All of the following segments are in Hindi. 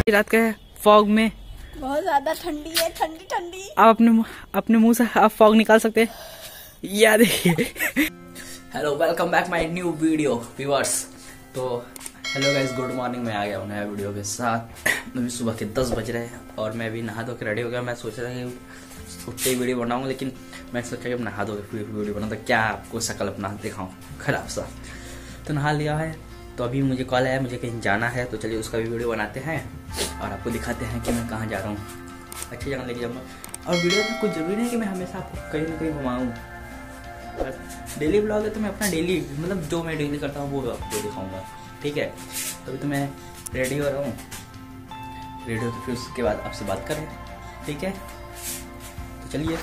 रात का है, फॉग में बहुत ज्यादा ठंडी है, ठंडी ठंडी। आप अपने मुंह से आप फॉग निकाल सकते हैं, या देखिए। Hello, welcome back my new video viewers. तो हेलो गाइस, गुड मॉर्निंग। मैं आ गया हूँ नया वीडियो के साथ। अभी सुबह के 10 बज रहे हैं और मैं भी नहा धो के रेडी हो गया। मैं सोच रहा था कि छुट्टी वीडियो बनाऊँ, लेकिन मैं सोचा कि नहा धो के वीडियो बनाऊँ तो क्या आपको शक्ल अपना दिखाऊँ खराब सा। तो नहा लिया है, तो अभी मुझे कॉल आया, मुझे कहीं जाना है, तो चलिए उसका भी वीडियो बनाते हैं और आपको दिखाते हैं कि मैं कहाँ जा रहा हूँ। अच्छी जगह लेके जाऊँगा। और वीडियो में कुछ जरूरी नहीं कि मैं हमेशा आपको कहीं ना कहीं घुमाऊँ। डेली ब्लॉग है तो मैं अपना डेली मतलब जो मैं डेली करता हूँ वो आपको दिखाऊँगा, ठीक है। तो अभी तो मैं रेडी हो रहा हूँ, रेडी हो तो फिर उसके बाद आपसे बात करें, ठीक है। तो चलिए,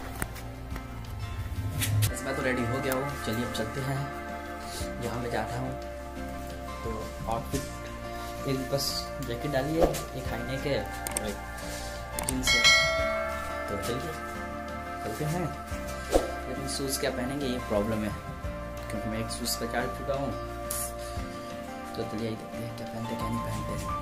बस मैं तो रेडी हो गया हूँ। चलिए अब चलते हैं जहाँ मैं जाता हूँ। तो आउटफिट एक बस जैकेट डालिए, एक हाईनेक के और एक जीन्स है। तो चलिए चलते हैं। लेकिन शूज़ क्या पहनेंगे ये प्रॉब्लम है, क्योंकि मैं एक शूज़ का चार्ज चुका हूँ। तो चलिए देखते हैं क्या पहनते क्या नहीं पहनते।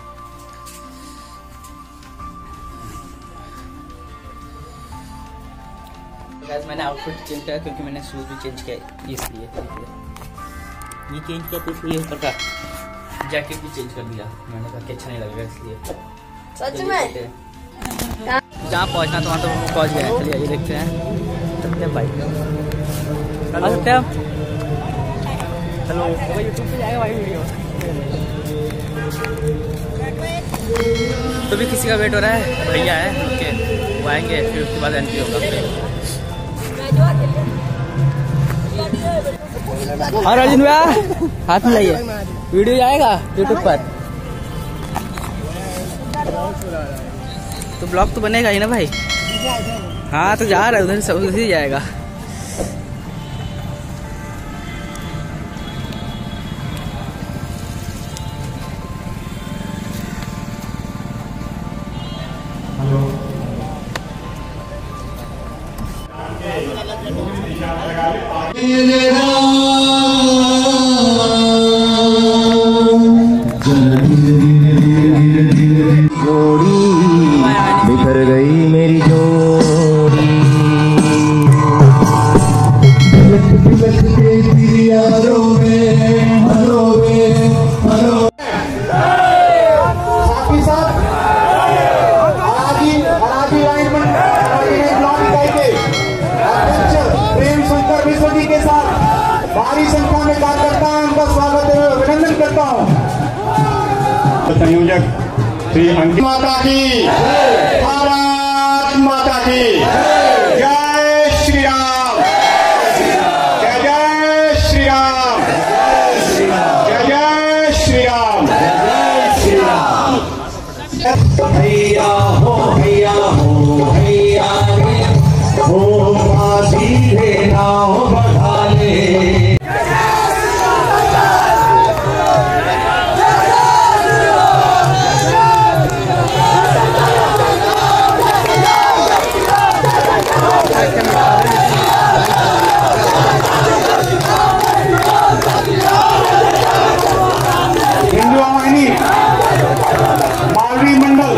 गाइस, मैंने आउटफिट चेंज किया क्योंकि मैंने शूज़ भी चेंज किया, इसलिए ये चेंज किया। तो इसलिए ऊपर का जैकेट भी चेंज कर दिया। मैंने कहा कि अच्छा नहीं लगेगा, इसलिए सच में जहाँ पहुँचना तो वहाँ तो पहुँच गए। चलिए ये देखते हैं सत्यम भाई। हेलो सत्यम, हेलो। यूट्यूब पे जाएगा भाई वीडियो। तो भी किसी का वेट हो रहा है, भैया है ओके, वो आएंगे फिर उसके बाद एंट्री होगा। और अर्जुन भैया हाथ में लाइए, वीडियो जाएगा यूट्यूब पर। तो ब्लॉग तो बनेगा ही ना भाई। हाँ तो जा रहा है उधर, सब उधर ही जाएगा। बिखर गई मेरी जोड़ी, बिलख के तेरी यारों में हरोगे हरो। साथ ही साथ हराजी लाइन प्रेम शंकर विश्व जी के साथ भारी संख्या में कार्यकर्ता है, उनका स्वागत एवं अभिनंदन करता हूँ। संयोजक श्री अंकित माता की, भारत माता की जय श्री राम, जय जय श्री राम, जय जय श्री राम, जय श्री राम। भैया हो भैया हो भैया हो, माझी रे नाव बढ़ा ले। मालवी मंडल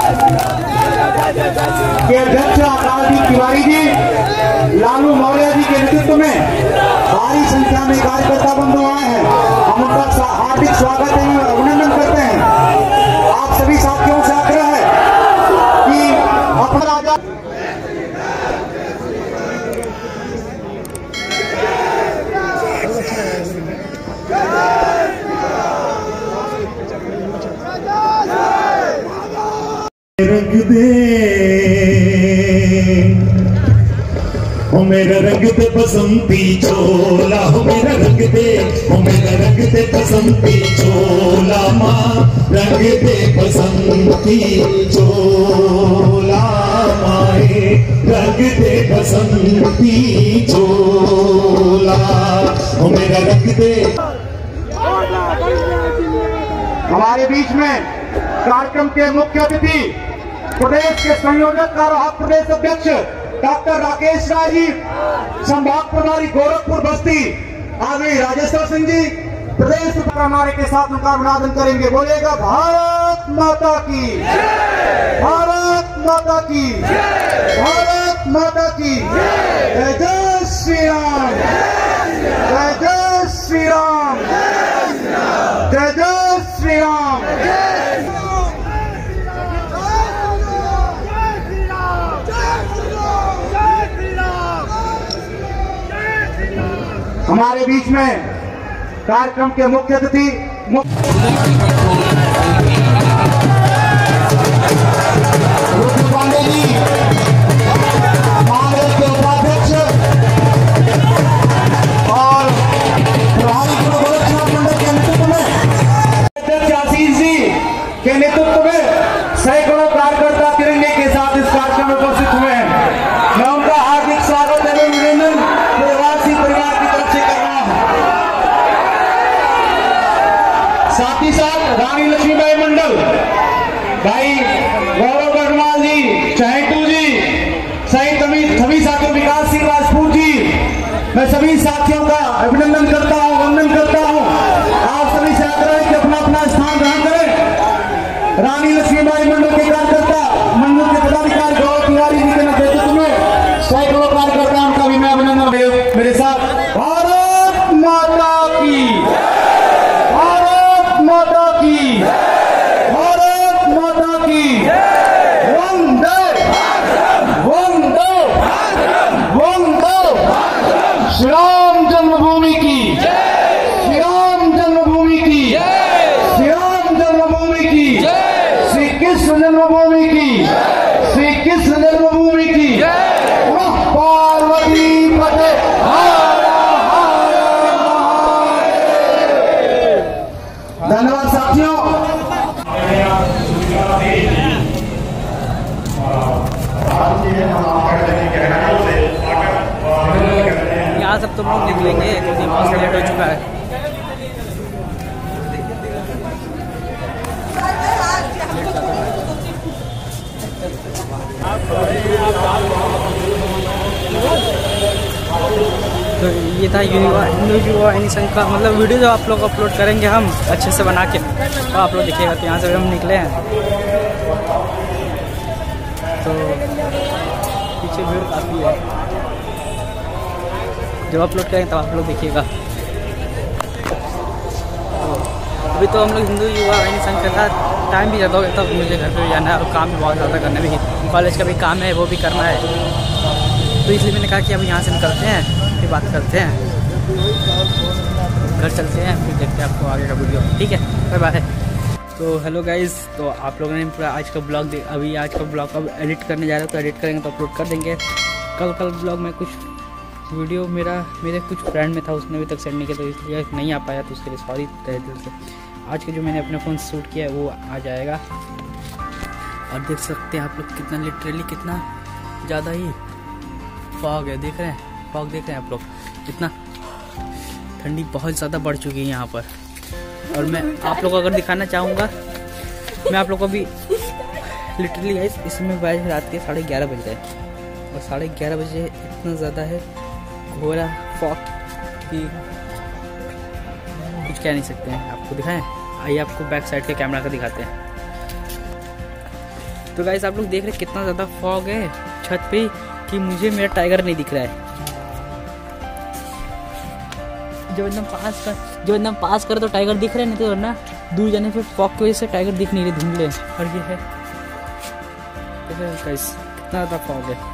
के अध्यक्ष आकाश तिवारी जी, लालू मौर्य जी के नेतृत्व में भारी संख्या में कार्यकर्ता बंधु आए हैं। हम उनका हार्दिक स्वागत एवं अभिनंदन करते हैं। आप सभी साथियों से आग्रह है कि अपना राजा रंग दे, ओ मेरा रंग दे बसंती चोला, हो मेरा रंग दे, ओ मेरा रंग दे बसंती चोला, माँ रंग दे बसंती चोला, माए रंग दे बसंती चोला, ओ मेरा रंग दे। हमारे बीच में कार्यक्रम के मुख्य अतिथि प्रदेश के संयोजक और प्रदेश अध्यक्ष डॉक्टर राकेश राय जी, संभाग प्रभारी गोरखपुर बस्ती आदरणीय राजेश्वर सिंह जी, प्रदेश हमारे के साथ उनका अभिवादन करेंगे। बोलेगा भारत भारत माता की, भारत माता की, भारत माता की। जय जय श्री राम, जय जय श्री राम, जय जय श्री राम। हमारे बीच में कार्यक्रम के मुख्य अतिथि पांडे जी, कांग्रेस के उपाध्यक्ष और प्रभारी गुरु गोरक्षनाथ मंडल के नेतृत्व में, अध्यक्ष आशीष जी के नेतृत्व में सैकड़ों कार्यकर्ता तिरंगे के साथ इस कार्यक्रम में उपस्थित हुए हैं। मैं उनका हार्दिक स्वागत एवं अभिनंदन प्रवासी परिवार की तरफ से कर रहा हूं। साथ ही साथ रानी लक्ष्मीबाई मंडल, भाई गौरव गढ़वाल जी, चहेटू जी सहित सभी साथियों, विकास सिंह राजपूत जी, मैं सभी साथियों का अभिनंदन करता हूं, वंदन करता हूं। आप सभी से आग्रह है कि अपना अपना स्थान ग्रहण करें। रानी लक्ष्मीबाई मंडल के कार्यकर्ता, मंडल के पदाधिकारी गौरव तिवारी जी के नेतृत्व में सैकड़ों कार्यकर्ता, उनका भी मैं अभिनंदन। मेरे साथ भारत माता की, भारत माता की, भारत माता की। वंदे वंदे वंदे। श्री राम जन्मभूमि की, श्री राम जन्मभूमि की, श्री राम जन्मभूमि की, श्री कृष्ण जन्मभूमि की, श्री कृष्ण जन्मभूमि की। पार्वती पते। धन्यवाद साथियों। यहाँ सब तुम लोग निकलेंगे क्योंकि बहुत लेट हो चुका है। तो ये था हिंदू युवा संघ का मतलब वीडियो जो आप लोग अपलोड करेंगे हम अच्छे से बना के, तो आप लोग देखिएगा। तो यहाँ से हम निकले हैं, तो पीछे भीड़ काफ़ी है। जब अपलोड करेंगे तब आप लोग देखिएगा। अभी तो हम लोग हिंदू युवा संघ के साथ टाइम भी ज़्यादा हो गया, तब मुझे घर पे जाना है और काम भी बहुत ज़्यादा करना भी, कॉलेज का भी काम है वो भी करना है। तो इसलिए मैंने कहा कि अब यहाँ से निकलते हैं, फिर बात करते हैं, घर चलते हैं, फिर देखते हैं आपको आगे का वीडियो। ठीक है, बाय बाय। तो हेलो गाइज़, तो आप लोगों ने पूरा आज का ब्लॉग अभी आज का ब्लॉग अब एडिट करने जा रहे हो, तो एडिट करेंगे तो अपलोड कर देंगे। कल ब्लॉग में कुछ वीडियो मेरे कुछ फ्रेंड में था, उसने अभी तक सेंड नहीं किया, तो इसलिए नहीं आ पाया, तो उसके लिए सॉरी तहे दिल से। आज के जो मैंने अपने फ़ोन से शूट किया है वो आ जाएगा। और देख सकते हैं आप लोग कितना लिटरली कितना ज़्यादा ही फॉग है, देख रहे हैं फॉग, देख रहे हैं आप लोग कितना ठंडी बहुत ज़्यादा बढ़ चुकी है यहाँ पर। और मैं आप लोग को अगर दिखाना चाहूँगा, मैं आप लोग को भी लिटरली गाइस इसमें बज रात के 11:30 बज रहे हैं, और 11:30 बजे इतना ज़्यादा है घोरा फॉग कि कुछ कह नहीं सकते हैं। आपको दिखाएं, आइए आपको बैक साइड के कैमरा का दिखाते हैं। तो गाइस आप लोग देख रहे हैं कितना ज़्यादा फॉग है छत पे कि मुझे मेरा टाइगर नहीं दिख रहा है। जब एकदम पास कर तो टाइगर दिख रहे, नहीं तो वरना दूर जाने पे फॉग की वजह से टाइगर दिख नहीं रहे, धुंधले। और ये है गाइस कितना ज़्यादा फॉग है,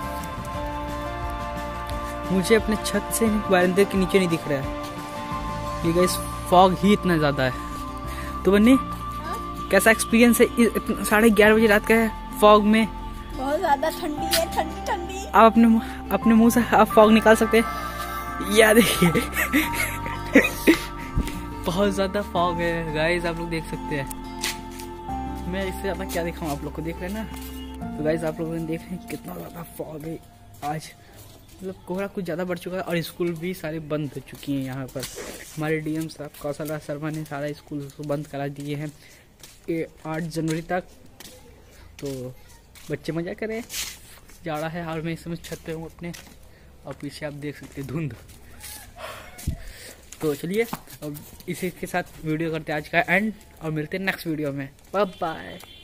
मुझे अपने छत से बारिंदे के नीचे नहीं दिख रहा है। ये गाइस फॉग ही इतना ज़्यादा है। तो बन्नी कैसा एक्सपीरियंस है 11:30 बजे रात का है फॉग में? बहुत ज्यादा ठंडी है, ठंडी ठंडी। आप अपने मुंह से आप फॉग निकाल सकते हैं? या देखिए बहुत ज़्यादा फॉग है गाइस, आप लोग देख सकते हैं। मैं इससे ज़्यादा क्या दिखाऊं, आप लोग को देख रहे हैं ना। तो गाइस आप लोगों ने देख रहे हैं कितना ज़्यादा फॉग है आज, मतलब कोहरा कुछ ज़्यादा बढ़ चुका है। और स्कूल भी सारे बंद हो चुकी हैं यहाँ पर। हमारे डीएम साहब कौशल राज शर्मा ने सारा स्कूल को बंद करा दिए हैं 8 जनवरी तक। तो बच्चे मजा करें, जाड़ा है। और मैं इस समय छत पे हूँ अपने, और पीछे आप देख सकते हैं धुंध। तो चलिए अब इसी के साथ वीडियो करते हैं आज का एंड, और मिलते हैं नेक्स्ट वीडियो में। Bye bye.